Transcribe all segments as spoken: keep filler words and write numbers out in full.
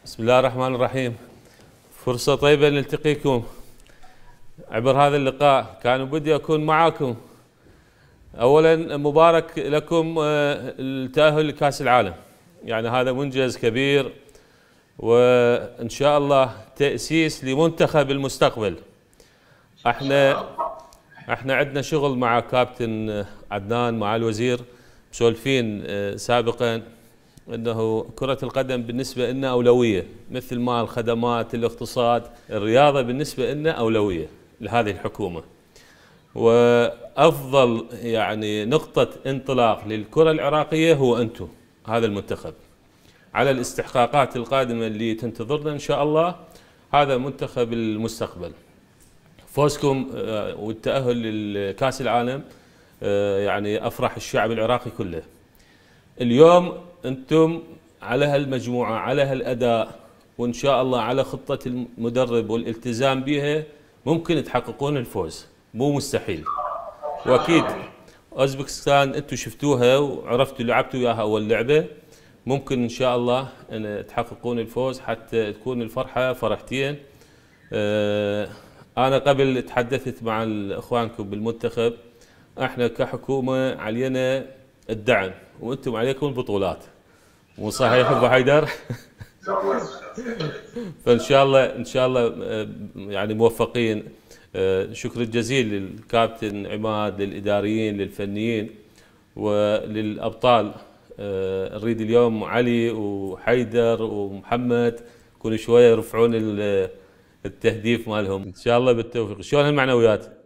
بسم الله الرحمن الرحيم. فرصة طيبة نلتقيكم عبر هذا اللقاء. كان بدي أكون معاكم. أولا مبارك لكم التأهل لكأس العالم، يعني هذا منجز كبير، وإن شاء الله تأسيس لمنتخب المستقبل. احنا احنا عندنا شغل مع كابتن عدنان مع الوزير، مسولفين سابقا انه كرة القدم بالنسبة لنا أولوية، مثل ما الخدمات، الاقتصاد، الرياضة بالنسبة لنا أولوية لهذه الحكومة. وأفضل يعني نقطة انطلاق للكرة العراقية هو أنتم، هذا المنتخب، على الاستحقاقات القادمة اللي تنتظرنا إن شاء الله. هذا منتخب المستقبل. فوزكم والتأهل لكأس العالم يعني أفرح الشعب العراقي كله. اليوم أنتم على هالمجموعة، على هالأداء، وإن شاء الله على خطة المدرب والالتزام بها ممكن تحققون الفوز، مو مستحيل. وأكيد أوزبكستان أنتم شفتوها وعرفتوا لعبتوا وياها أول لعبة، ممكن إن شاء الله أن تحققون الفوز حتى تكون الفرحة فرحتين. أنا قبل تحدثت مع إخوانكم بالمنتخب، احنا كحكومة علينا الدعم وانتم عليكم البطولات، مو صحيح ابو حيدر؟ فان شاء الله ان شاء الله يعني موفقين. شكر الجزيل للكابتن عماد، للاداريين، للفنيين، وللابطال. نريد اليوم علي وحيدر ومحمد يكونوا شويه يرفعون التهديف مالهم ان شاء الله بالتوفيق. شلون المعنويات؟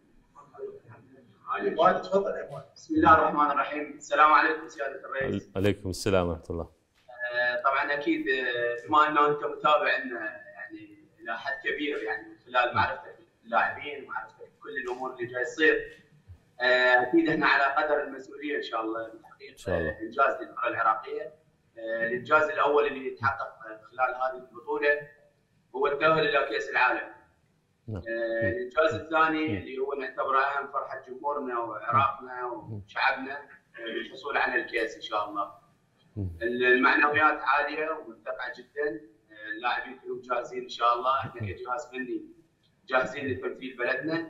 تفضل. بسم الله الرحمن الرحيم. السلام عليكم سياده الرئيس. عليكم السلام ورحمه الله. طبعا اكيد بما انه انت متابع لنا يعني الى حد كبير، يعني من خلال معرفتك باللاعبين ومعرفتك بكل الامور اللي جاي تصير، اكيد احنا على قدر المسؤوليه ان شاء الله بتحقيق انجاز للكره العراقيه. الانجاز الاول اللي يتحقق خلال هذه البطوله هو التاهل الى كاس العالم. الانجاز الثاني اللي هو نعتبره اهم فرحه جمهورنا وعراقنا وشعبنا بالحصول على الكاس ان شاء الله. المعنويات عاليه ومرتفعه جدا، اللاعبين كلهم جاهزين ان شاء الله، احنا كجهاز فني جاهزين لتمثيل بلدنا.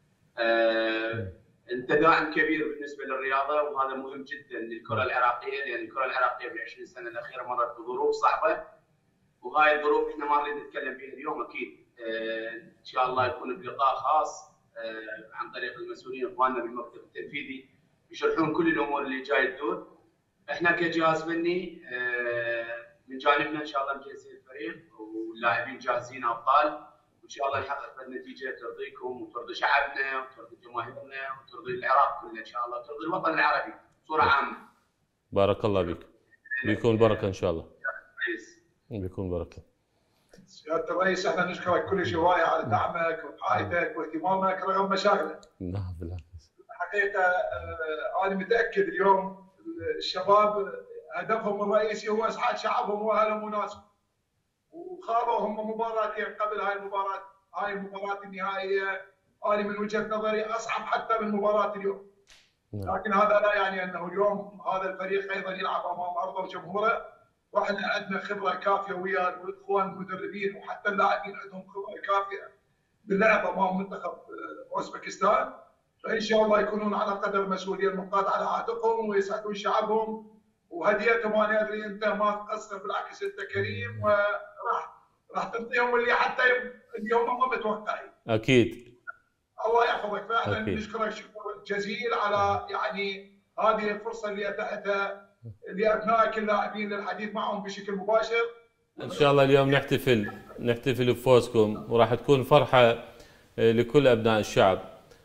انت داعم كبير بالنسبه للرياضه، وهذا مهم جدا للكره العراقيه، لان الكره العراقيه بالعشرين سنه الاخيره مرت بظروف صعبه، وهاي الظروف احنا ما نريد نتكلم بها اليوم. اكيد ان شاء الله يكون بلقاء خاص عن طريق المسؤولين اخواننا بالمكتب التنفيذي يشرحون كل الامور اللي جاي تدور. احنا كجهاز فني من جانبنا ان شاء الله مجهزين الفريق واللاعبين جاهزين ابطال، وان شاء الله نحقق نتيجه ترضيكم وترضي شعبنا وترضي جماهيرنا وترضي العراق كله ان شاء الله، وترضي الوطن العربي بصوره عامه. بارك الله بك. بيكون بركه ان شاء الله. بيكون بركه. سيادة الرئيس، احنا نشكرك كل هوايه على دعمك وحائطك واهتمامك رغم مشاغلك. نعم بالعكس. الحقيقه انا متاكد اليوم الشباب هدفهم الرئيسي هو اسعاد شعبهم واهلهم وناسهم. وخاضوا هم مباراتين قبل هاي المباراه، هاي المباراه النهائيه انا من وجهه نظري اصعب حتى من مباراه اليوم. لكن هذا لا يعني انه اليوم هذا الفريق ايضا يلعب امام ارضه وجمهوره، واحنا عندنا خبره كافيه ويا الاخوان المدربين وحتى اللاعبين عندهم خبره كافيه باللعب امام منتخب اوزبكستان، فان شاء الله يكونون على قدر المسؤوليه المنقاده على عاتقهم ويسعدون شعبهم. وهديتهم انا ادري انت ما تقصر، بالعكس انت كريم وراح راح تعطيهم اللي حتى اليوم هم متوقعين. اكيد. الله يحفظك. فعلا نشكرك شكر جزيل على يعني هذه الفرصه اللي اتاحتها لابنائك اللاعبين للحديث معهم بشكل مباشر. ان شاء الله اليوم نحتفل نحتفل بفوزكم، وراح تكون فرحه لكل ابناء الشعب،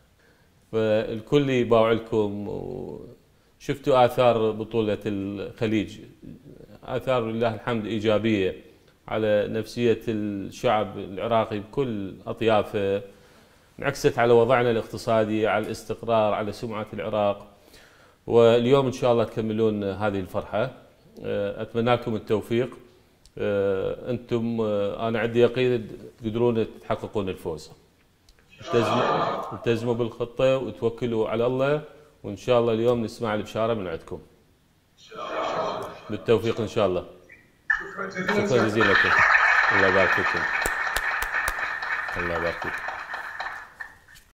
فالكل يباوع لكم. وشفتوا اثار بطوله الخليج، اثار لله الحمد ايجابيه على نفسيه الشعب العراقي بكل اطيافه، انعكست على وضعنا الاقتصادي، على الاستقرار، على سمعه العراق. واليوم ان شاء الله تكملون هذه الفرحه. اتمنى لكم التوفيق. انتم انا عندي يقين تقدرون تحققون الفوز. التزموا التزموا بالخطه وتوكلوا على الله، وان شاء الله اليوم نسمع البشاره من عندكم. بالتوفيق ان شاء الله. شكرا جزيلا. شكرا جزيلا لكم. الله يبارك فيكم. الله يبارك فيك.